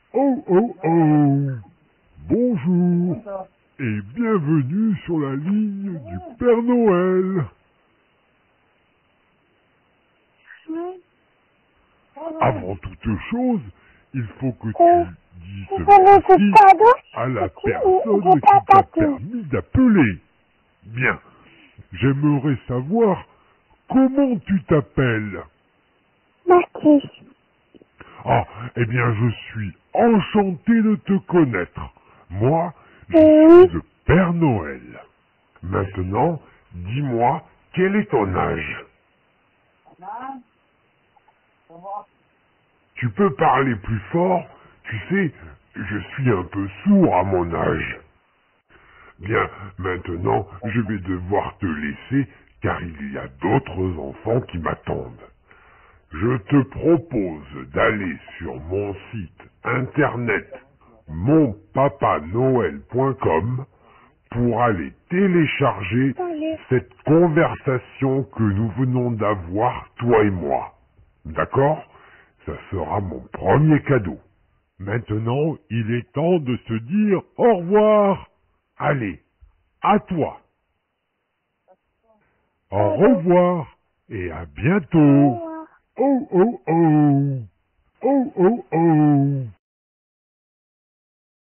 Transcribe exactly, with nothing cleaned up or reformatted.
Oh oh oh! Bonjour et bienvenue sur la ligne du Père Noël. Avant toute chose, il faut que tu dises merci à la personne qui t'a permis d'appeler. Bien, j'aimerais savoir comment tu t'appelles. Mathis. Ah, eh bien, je suis enchanté de te connaître. Moi, je Oui. suis le Père Noël. Maintenant, dis-moi, quel est ton âge? Tu peux parler plus fort? Tu sais, je suis un peu sourd à mon âge. Bien, maintenant, je vais devoir te laisser car il y a d'autres enfants qui m'attendent. Je te propose d'aller sur mon site internet mon papa noël point com pour aller télécharger cette conversation que nous venons d'avoir, toi et moi. D'accord? Ça sera mon premier cadeau. Maintenant, il est temps de se dire au revoir. Allez, à toi. Au revoir et à bientôt. Oh oh oh. Oh oh oh.